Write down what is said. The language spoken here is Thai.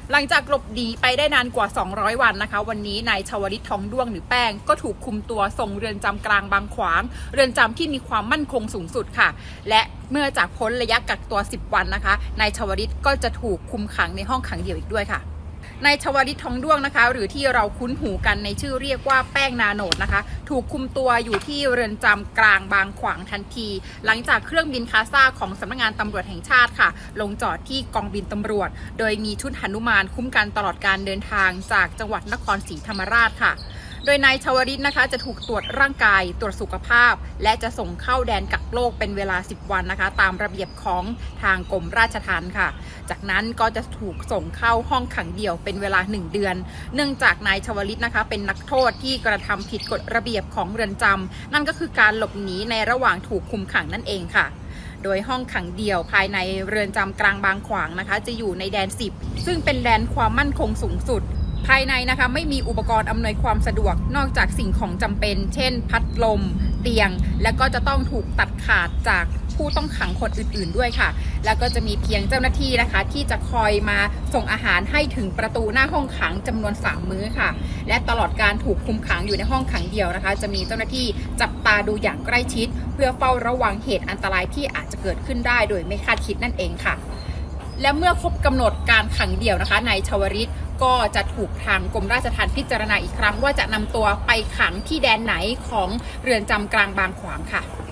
หลังจากหลบหนีไปได้นานกว่า200วันนะคะวันนี้นายชวลิตทองด้วงหรือแป้งก็ถูกคุมตัวส่งเรือนจำกลางบางขวางเรือนจำที่มีความมั่นคงสูงสุดค่ะและเมื่อจากพ้นระยะกักตัว10วันนะคะนายชวลิตก็จะถูกคุมขังในห้องขังเดี่ยวอีกด้วยค่ะนายชวลิตทองด้วงนะคะหรือที่เราคุ้นหูกันในชื่อเรียกว่าแป้งนาโนดนะคะถูกคุมตัวอยู่ที่เรือนจำกลางบางขวางทันทีหลังจากเครื่องบินคาซ่าของสำนักงานตำรวจแห่งชาติค่ะลงจอดที่กองบินตำรวจโดยมีชุดหนุมานคุ้มกันตลอดการเดินทางจากจังหวัดนครศรีธรรมราชค่ะโดยนายชวลิตนะคะจะถูกตรวจร่างกายตรวจสุขภาพและจะส่งเข้าแดนกักโรคเป็นเวลา10วันนะคะตามระเบียบของทางกรมราชทัณฑ์ค่ะจากนั้นก็จะถูกส่งเข้าห้องขังเดี่ยวเป็นเวลา1เดือนเนื่องจากนายชวลิตนะคะเป็นนักโทษที่กระทำผิดกฎระเบียบของเรือนจำนั่นก็คือการหลบหนีในระหว่างถูกคุมขังนั่นเองค่ะโดยห้องขังเดี่ยวภายในเรือนจำกลางบางขวางนะคะจะอยู่ในแดน10ซึ่งเป็นแดนความมั่นคงสูงสุดภายในนะคะไม่มีอุปกรณ์อำนวยความสะดวกนอกจากสิ่งของจำเป็นเช่นพัดลมเตียงและก็จะต้องถูกตัดขาดจากผู้ต้องขังคนอื่นๆด้วยค่ะแล้วก็จะมีเพียงเจ้าหน้าที่นะคะที่จะคอยมาส่งอาหารให้ถึงประตูหน้าห้องขังจำนวน3มื้อค่ะและตลอดการถูกคุมขังอยู่ในห้องขังเดียวนะคะจะมีเจ้าหน้าที่จับตาดูอย่างใกล้ชิดเพื่อเฝ้าระวังเหตุอันตรายที่อาจจะเกิดขึ้นได้โดยไม่คาดคิดนั่นเองค่ะและเมื่อครบกำหนดการขังเดี่ยวนะคะนายชวลิตก็จะถูกทางกรมราชทัณฑ์พิจารณาอีกครั้งว่าจะนำตัวไปขังที่แดนไหนของเรือนจำกลางบางขวางค่ะ